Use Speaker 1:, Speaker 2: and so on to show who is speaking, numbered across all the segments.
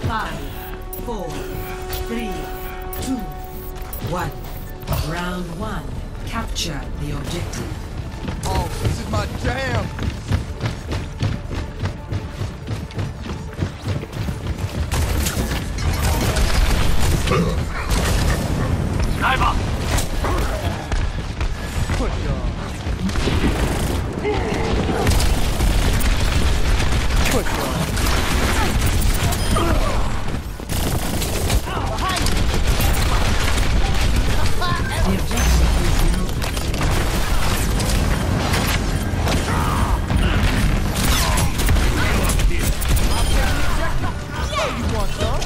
Speaker 1: 5, 4, 3, 2, 1. Round 1. Capture the objective.
Speaker 2: Oh, this is my jam!
Speaker 3: Sniper!
Speaker 2: Push on. Push on.
Speaker 1: The objective is now
Speaker 2: You want some?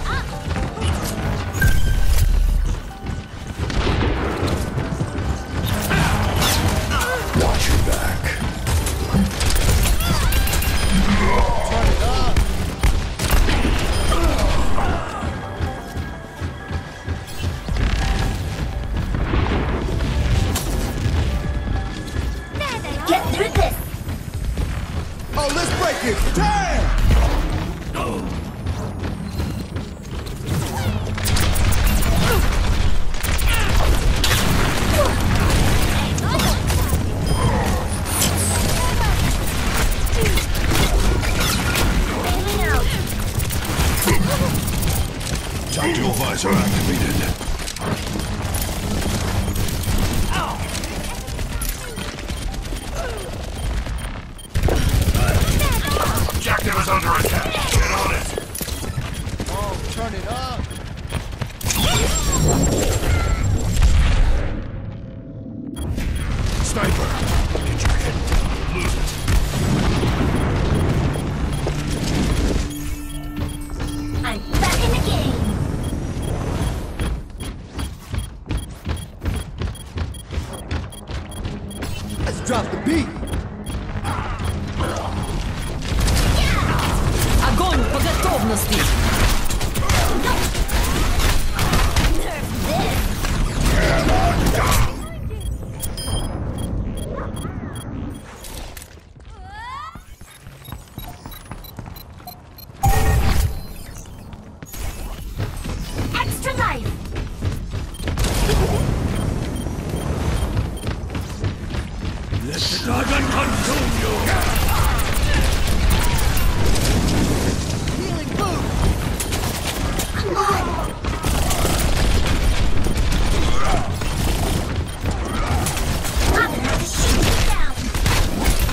Speaker 4: Watch your back.
Speaker 2: Turn it up.
Speaker 5: Get through this!
Speaker 2: Oh, let's break it! Damn!
Speaker 5: Bailing out.
Speaker 4: Tactical visor activated.
Speaker 3: Objective is under attack. Get on it.
Speaker 2: Oh, turn it up.
Speaker 3: Sniper! Get your head down. Lose it.
Speaker 5: I'm back in the game!
Speaker 2: Let's drop the beat.
Speaker 1: Огонь по готовности!
Speaker 5: Nerf this! Extra life!
Speaker 3: Let the dragon consume you!
Speaker 2: Healing boom.
Speaker 5: Come on! I'm gonna have to shoot you down!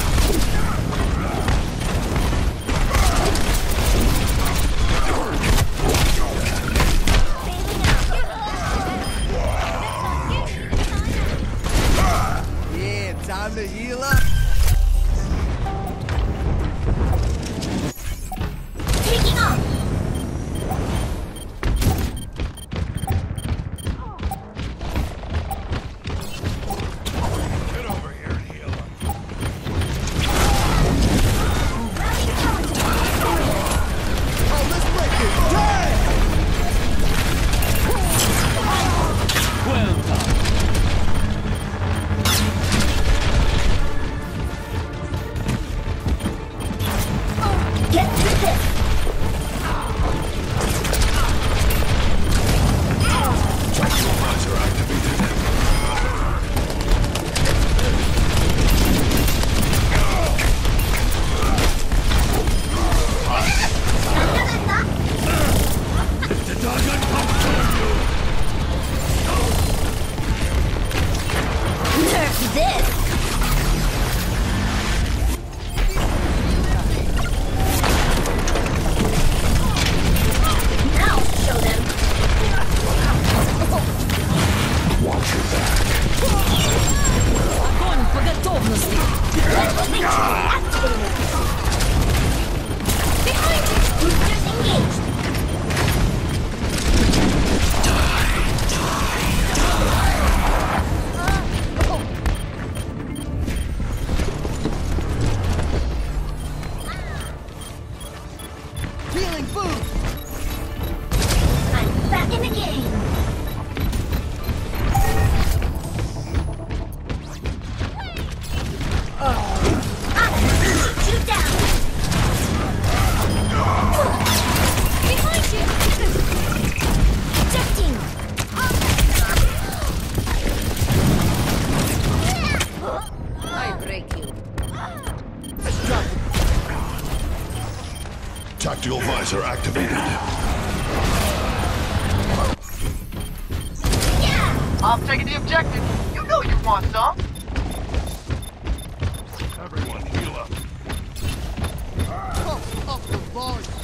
Speaker 2: Yeah, time to heal up.
Speaker 5: Taking off!
Speaker 3: Get over here and heal up.
Speaker 2: Oh, let's break it. Damn!
Speaker 3: Well done.
Speaker 5: Get through this!
Speaker 4: Tactical visor activated.
Speaker 3: Let the dragon consume you!
Speaker 5: Nerf this! Now show them!
Speaker 4: Watch your back.
Speaker 1: Огонь по готовности!
Speaker 5: Victory activated! Behind you! Boosters engaged!
Speaker 2: Healing boom.
Speaker 5: I'm back in the game! I'm gonna shoot you down! Behind you!
Speaker 4: Tactical visor activated.
Speaker 6: I'm taking the objective. You know you want some.
Speaker 4: Everyone heal up.
Speaker 2: Pump up the volume.